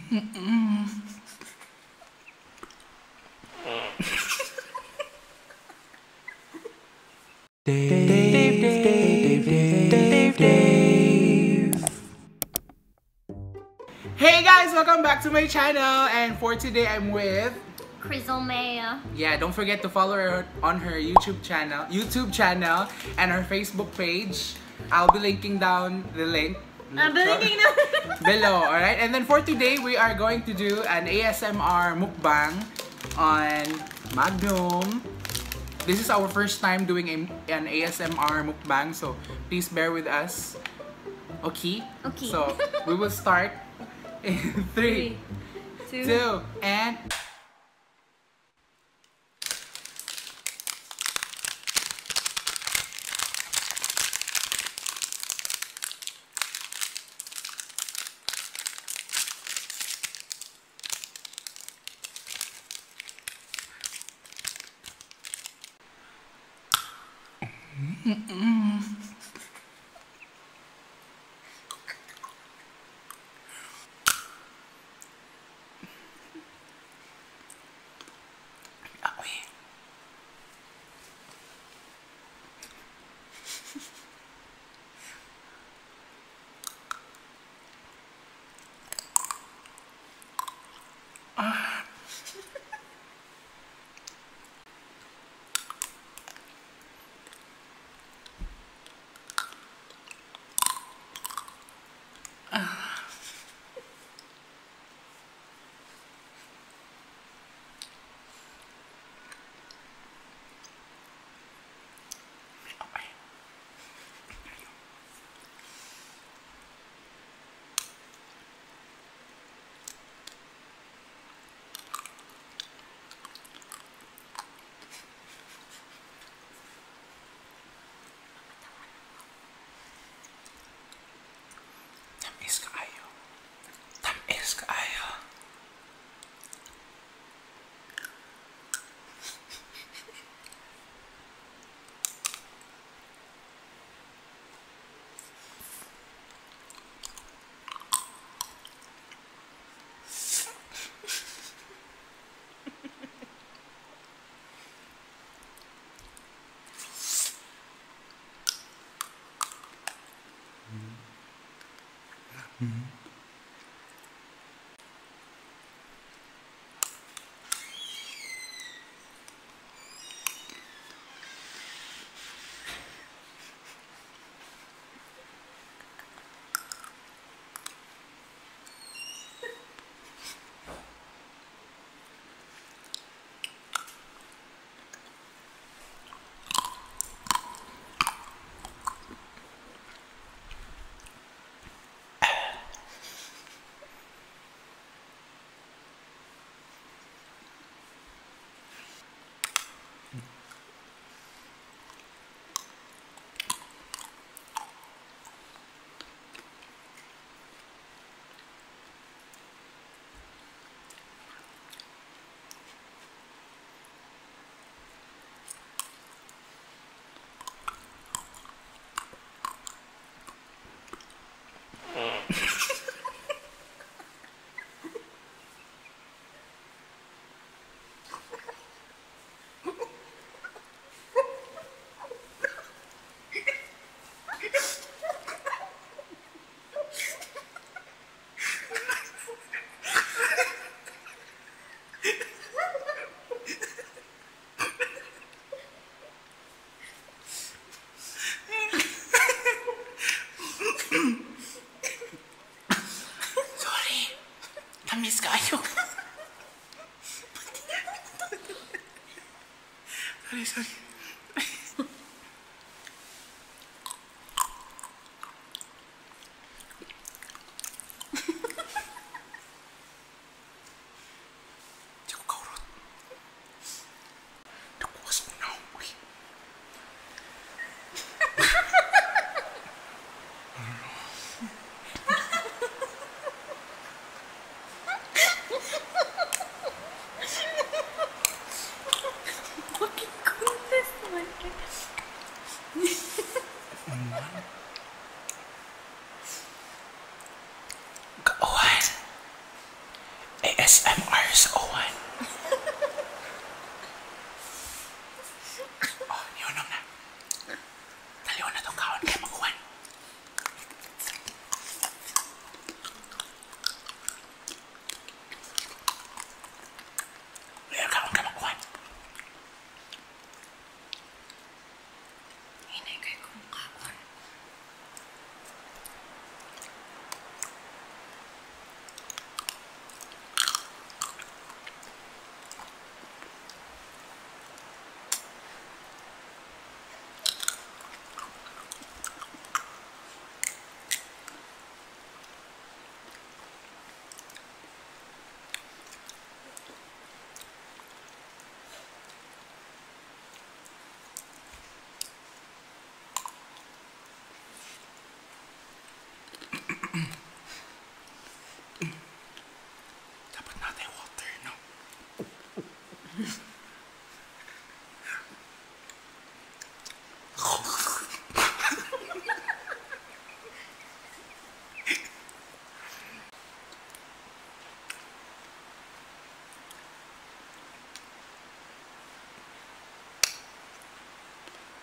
Hey guys, welcome back to my channel, and for today I'm with Chrysomea. Yeah, don't forget to follow her on her YouTube channel and her Facebook page. I'll be linking down the link below, alright? And then for today, we are going to do an ASMR mukbang on Magnum. This is our first time doing an ASMR mukbang, so please bear with us. Okay? Okay. So, we will start in 3, 2, and... Tamis kaayo. Tamis kaayo.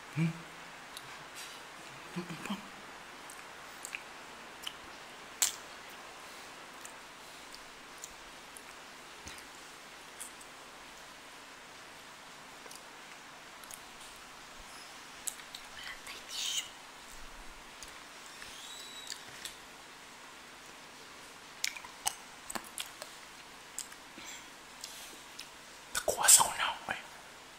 Nakuha ko na ako eh.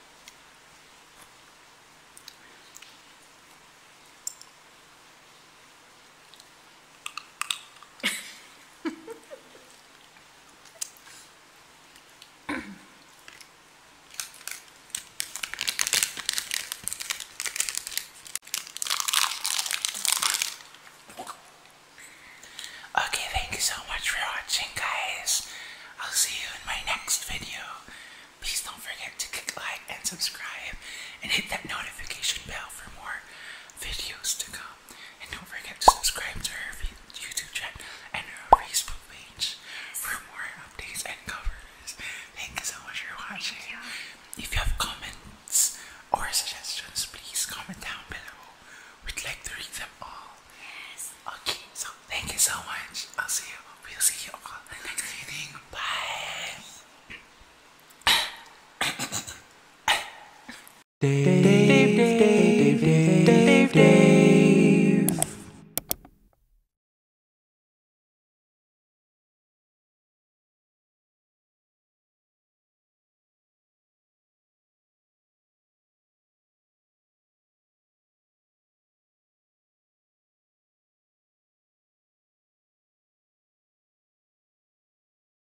Okay, thank you so much for watching, guys. I'll see you in my next video. Please don't forget to click like and subscribe and hit that notification bell for more videos to come. And don't forget to subscribe to our YouTube channel and our Facebook page for more updates and covers. Thank you so much for watching. If you have comments or suggestions, please comment down below. We'd like to read them all. Yes. Okay, so thank you so much. We'll see you all in the next meeting. Bye.